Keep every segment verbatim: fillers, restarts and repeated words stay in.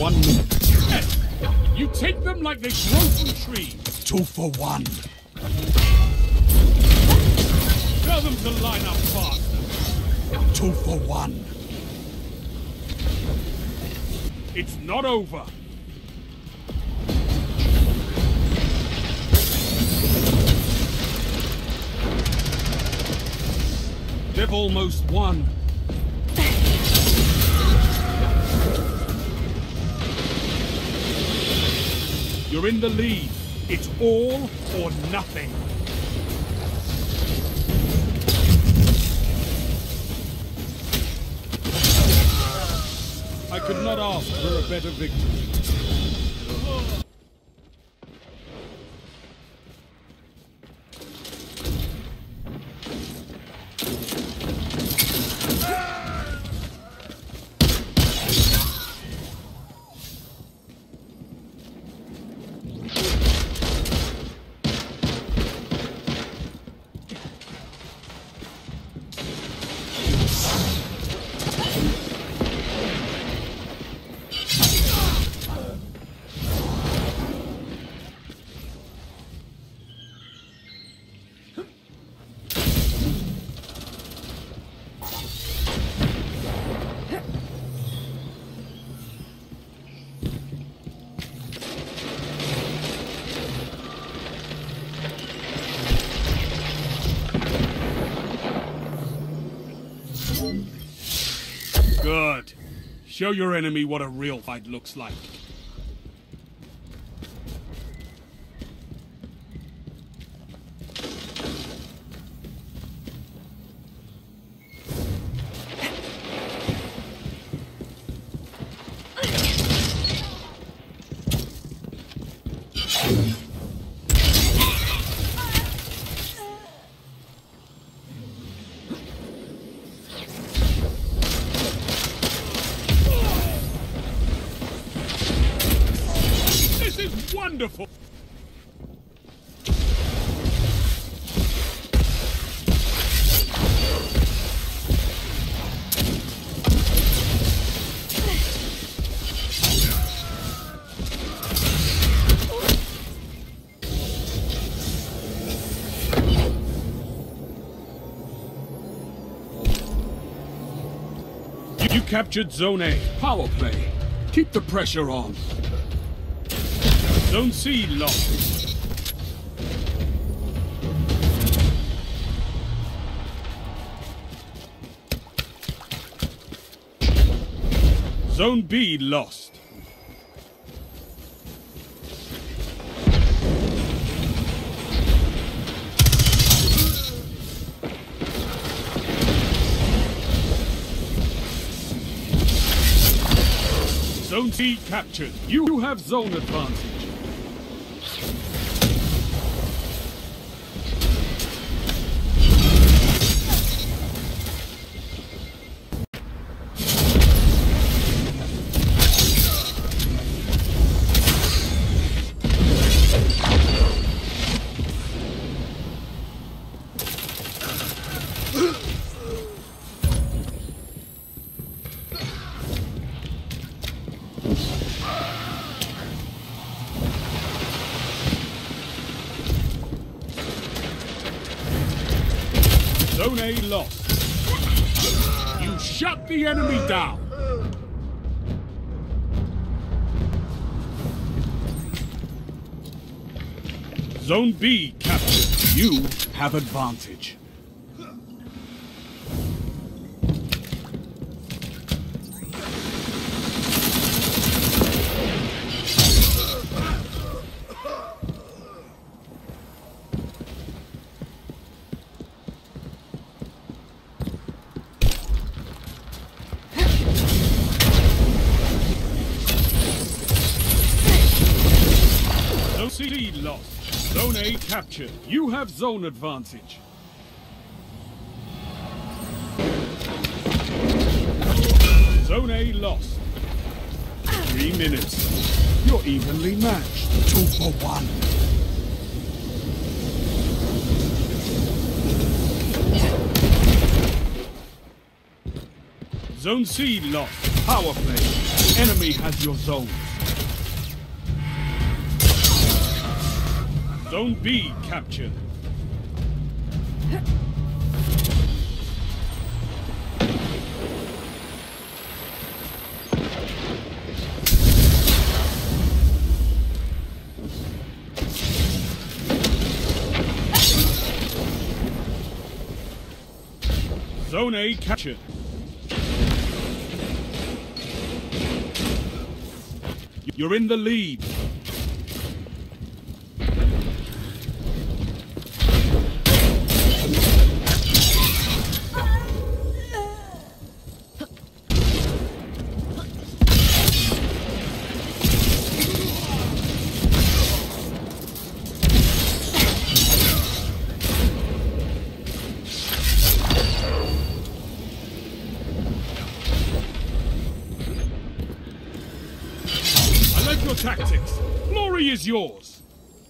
one minute. Yes. You take them like they grow from trees. Two for one. Tell them to line up faster. Two for one. It's not over. They've almost won. You're in the lead. It's all or nothing. I could not ask for a better victory. Good. Show your enemy what a real fight looks like. Wonderful! You captured Zone A. Power play. Keep the pressure on. Zone C lost. Zone B lost. Zone C captured. You have zone advantage. Zone A lost. You shut the enemy down. Zone B captured. You have advantage. C lost. Zone A captured. You have zone advantage. Zone A lost. Three minutes. You're evenly matched. Two for one. Zone C lost. Power play. enemy has your zones. Zone B captured. Zone A captured. You're in the lead. Your tactics. Glory is yours.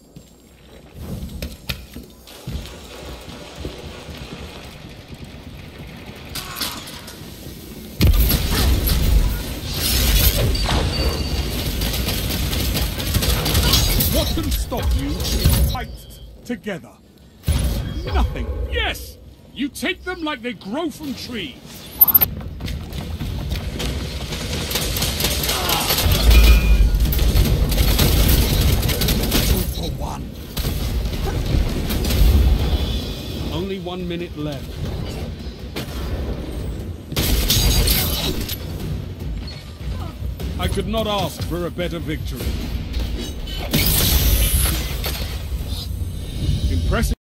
What can stop you? Fight together. Nothing. Yes! You take them like they grow from trees. Only one minute left. I could not ask for a better victory. Impressive.